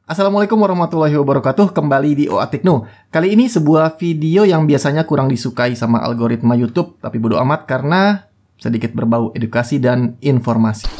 Assalamualaikum warahmatullahi wabarakatuh, kembali di OA Tekno. Kali ini sebuah video yang biasanya kurang disukai sama algoritma YouTube, tapi bodo amat karena sedikit berbau edukasi dan informasi.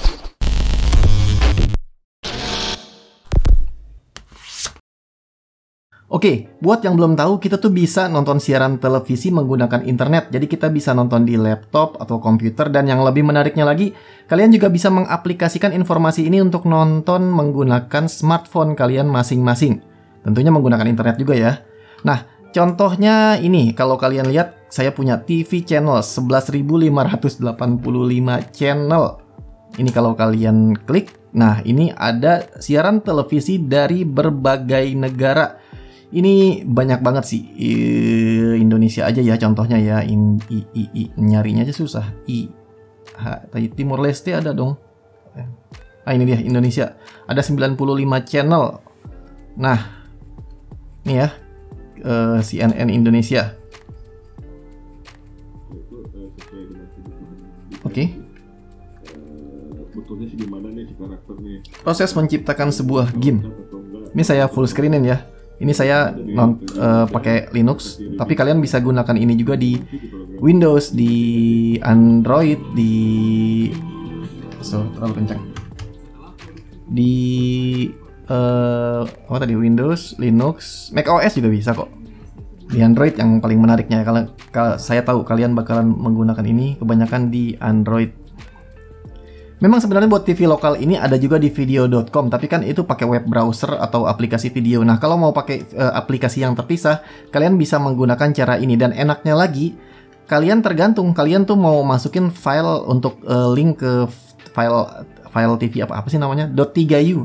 Oke, buat yang belum tahu, kita tuh bisa nonton siaran televisi menggunakan internet. Jadi kita bisa nonton di laptop atau komputer, dan yang lebih menariknya lagi, kalian juga bisa mengaplikasikan informasi ini untuk nonton menggunakan smartphone kalian masing-masing. Tentunya menggunakan internet juga ya. Nah, contohnya ini, kalau kalian lihat, saya punya TV channel 11.585 channel. Ini kalau kalian klik, nah ini ada siaran televisi dari berbagai negara. Ini banyak banget sih, Indonesia aja ya contohnya ya, nyarinya aja susah. Timor Leste ada dong. Ini dia Indonesia, ada 95 channel. Nah, ini ya, CNN Indonesia. Oke. Proses menciptakan sebuah game. Ini saya full screenin ya. Ini saya pakai Linux, tapi kalian bisa gunakan ini juga di Windows, di Android, terlalu kencang. Di Windows, Linux, macOS juga bisa kok. Di Android yang paling menariknya, kalau saya tahu kalian bakalan menggunakan ini kebanyakan di Android. Memang sebenarnya buat TV lokal ini ada juga di video.com, tapi kan itu pakai web browser atau aplikasi video. Nah, kalau mau pakai aplikasi yang terpisah, kalian bisa menggunakan cara ini. Dan enaknya lagi, kalian tergantung, kalian tuh mau masukin file untuk link ke file TV apa sih namanya? .3u,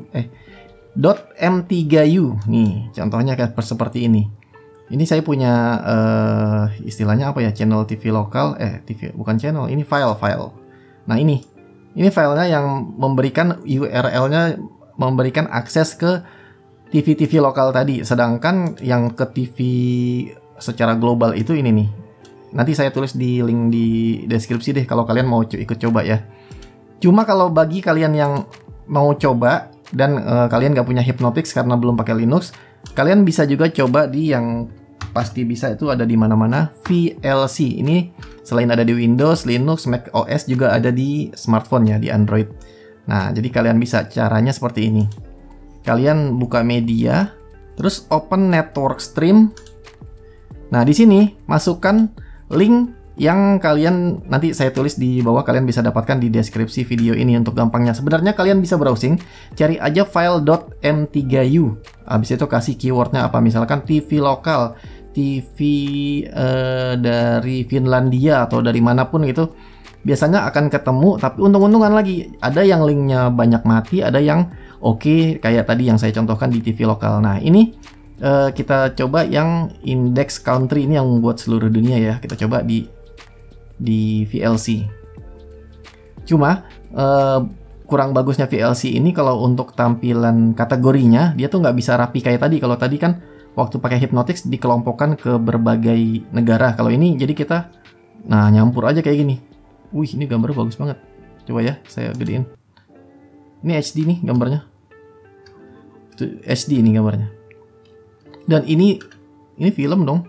.m3u. Nih, contohnya kayak seperti ini. Ini saya punya istilahnya apa ya? Channel TV lokal, TV bukan channel, ini file. Nah, ini filenya yang memberikan URL-nya, memberikan akses ke TV-TV lokal tadi. Sedangkan yang ke TV secara global itu ini nih. Nanti saya tulis di link di deskripsi deh kalau kalian mau ikut coba ya. Cuma kalau bagi kalian yang mau coba dan kalian nggak punya Hypnotix karena belum pakai Linux, kalian bisa juga coba di yang pasti bisa itu ada di mana-mana, VLC. Ini selain ada di Windows, Linux, Mac OS juga ada di smartphone ya, di Android. Nah, jadi kalian bisa, caranya seperti ini. Kalian buka media, terus open network stream. Nah, di sini masukkan link yang kalian nanti saya tulis di bawah, kalian bisa dapatkan di deskripsi video ini untuk gampangnya. Sebenarnya kalian bisa browsing, cari aja file .m3u. Habis itu kasih keywordnya apa, misalkan TV lokal, TV dari Finlandia atau dari manapun gitu, biasanya akan ketemu. Tapi untung-untungan lagi, ada yang linknya banyak mati, ada yang oke, kayak tadi yang saya contohkan di TV lokal. Nah, ini kita coba yang index country, ini yang buat seluruh dunia ya. Kita coba di VLC. Cuma kurang bagusnya VLC ini kalau untuk tampilan kategorinya, dia tuh nggak bisa rapi kayak tadi. Kalau tadi kan waktu pakai Hypnotix dikelompokkan ke berbagai negara. Kalau ini jadi kita nyampur aja kayak gini. Wih, ini gambarnya bagus banget. Coba ya, saya gedein. Ini HD nih gambarnya. Itu HD ini gambarnya. Dan ini film dong.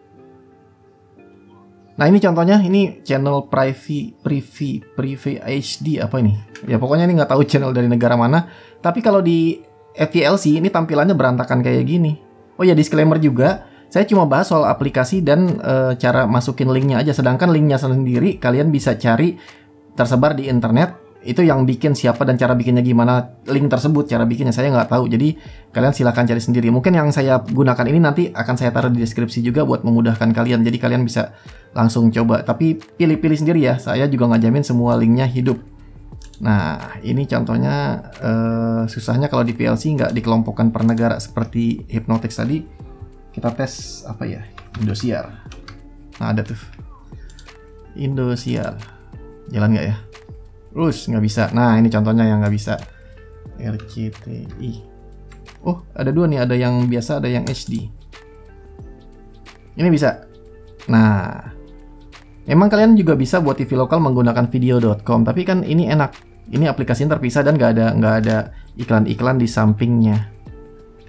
Nah, ini contohnya, ini channel Privy HD apa ini? Ya pokoknya ini nggak tahu channel dari negara mana. Tapi kalau di VLC ini tampilannya berantakan kayak gini. Oh ya, disclaimer juga, saya cuma bahas soal aplikasi dan cara masukin linknya aja. Sedangkan linknya sendiri kalian bisa cari tersebar di internet. Itu yang bikin siapa dan cara bikinnya gimana, link tersebut, cara bikinnya saya nggak tahu. Jadi kalian silahkan cari sendiri. Mungkin yang saya gunakan ini nanti akan saya taruh di deskripsi juga buat memudahkan kalian. Jadi kalian bisa langsung coba. Tapi pilih-pilih sendiri ya. Saya juga nggak jamin semua linknya hidup. Nah, ini contohnya susahnya kalau di VLC nggak dikelompokkan per negara seperti Hypnotix tadi. Kita tes apa ya? Indosiar. Nah, ada tuh. Indosiar. Jalan nggak ya? Terus nggak bisa. Nah, ini contohnya yang nggak bisa. RCTI. Oh, ada dua nih. Ada yang biasa, ada yang HD. Ini bisa. Nah, emang kalian juga bisa buat TV lokal menggunakan video.com. Tapi kan ini enak. Ini aplikasinya terpisah dan nggak ada iklan-iklan di sampingnya.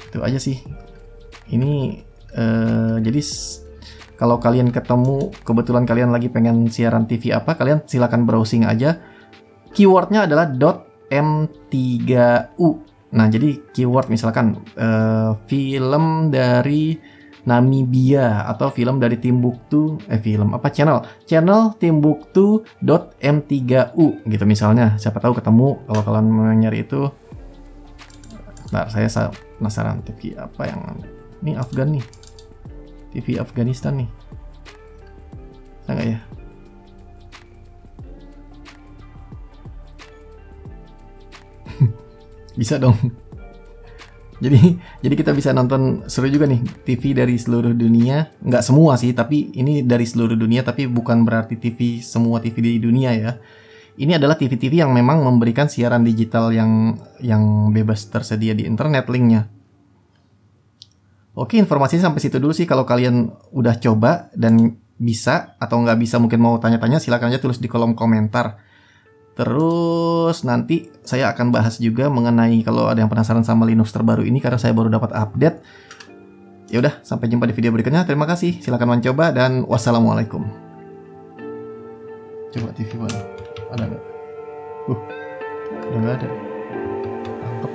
Itu aja sih. Ini jadi kalau kalian ketemu kebetulan kalian lagi pengen siaran TV apa, kalian silakan browsing aja. Keywordnya adalah .m3u. Nah, jadi keyword misalkan film dari Namibia atau film dari Timbuktu, channel Timbuktu.m3u gitu misalnya. Siapa tahu ketemu kalau kalian mau nyari itu. Nah, saya penasaran TV apa yang ini Afgan nih. TV Afghanistan nih. Bisa nggak ya? Bisa dong. Jadi kita bisa nonton seru juga nih TV dari seluruh dunia. Nggak semua sih, tapi ini dari seluruh dunia. Tapi bukan berarti semua TV di dunia ya. Ini adalah TV-TV yang memang memberikan siaran digital yang bebas tersedia di internet linknya. Oke, informasinya sampai situ dulu sih. Kalau kalian udah coba dan bisa atau nggak bisa mungkin mau tanya-tanya, silakan aja tulis di kolom komentar. Terus nanti saya akan bahas juga mengenai kalau ada yang penasaran sama Linux terbaru ini karena saya baru dapat update. Ya udah, sampai jumpa di video berikutnya. Terima kasih. Silakan mencoba dan wassalamualaikum. Coba TV mana? Ada nggak? Udah nggak ada. Tangkep.